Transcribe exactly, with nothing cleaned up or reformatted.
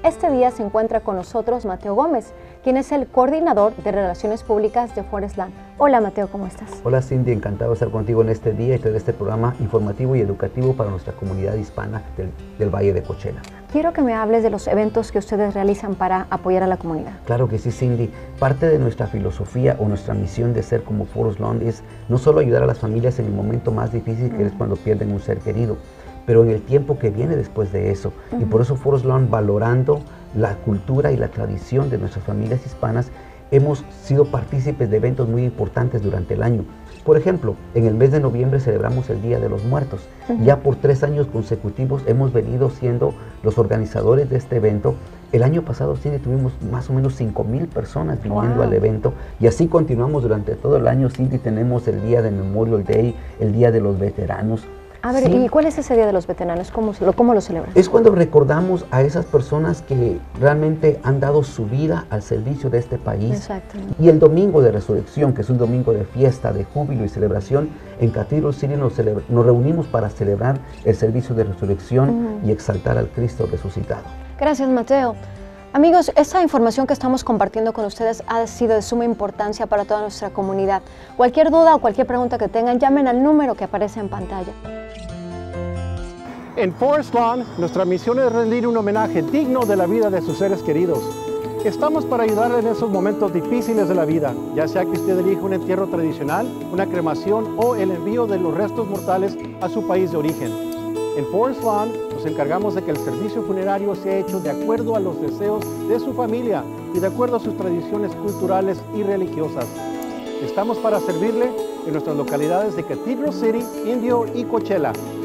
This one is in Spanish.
Este día se encuentra con nosotros Mateo Gómez, quien es el coordinador de Relaciones Públicas de Forest Lawn. Hola Mateo, ¿cómo estás? Hola Cindy, encantado de estar contigo en este día y traer este programa informativo y educativo para nuestra comunidad hispana del, del Valle de Coachella. Quiero que me hables de los eventos que ustedes realizan para apoyar a la comunidad. Claro que sí, Cindy. Parte de nuestra filosofía o nuestra misión de ser como Forest Lawn es no solo ayudar a las familias en el momento más difícil, que uh-huh. es cuando pierden un ser querido, pero en el tiempo que viene después de eso. Uh-huh. Y por eso Forest Lawn, valorando la cultura y la tradición de nuestras familias hispanas, hemos sido partícipes de eventos muy importantes durante el año. Por ejemplo, en el mes de noviembre celebramos el Día de los Muertos. Uh-huh. Ya por tres años consecutivos hemos venido siendo los organizadores de este evento. El año pasado sí tuvimos más o menos cinco mil personas viniendo wow. al evento, y así continuamos durante todo el año. Sí, tenemos el Día de Memorial Day, el Día de los Veteranos. A ver, sí. ¿Y cuál es ese Día de los Veteranos? ¿Cómo, cómo lo celebran? Es cuando recordamos a esas personas que realmente han dado su vida al servicio de este país. Exacto. Y el Domingo de Resurrección, que es un domingo de fiesta, de júbilo y celebración, en Cathedral City nos, nos reunimos para celebrar el servicio de resurrección uh-huh. y exaltar al Cristo resucitado. Gracias, Mateo. Amigos, esta información que estamos compartiendo con ustedes ha sido de suma importancia para toda nuestra comunidad. Cualquier duda o cualquier pregunta que tengan, llamen al número que aparece en pantalla. En Forest Lawn, nuestra misión es rendir un homenaje digno de la vida de sus seres queridos. Estamos para ayudarle en esos momentos difíciles de la vida, ya sea que usted elija un entierro tradicional, una cremación o el envío de los restos mortales a su país de origen. En Forest Lawn nos encargamos de que el servicio funerario sea hecho de acuerdo a los deseos de su familia y de acuerdo a sus tradiciones culturales y religiosas. Estamos para servirle en nuestras localidades de Cathedral City, Indio y Coachella.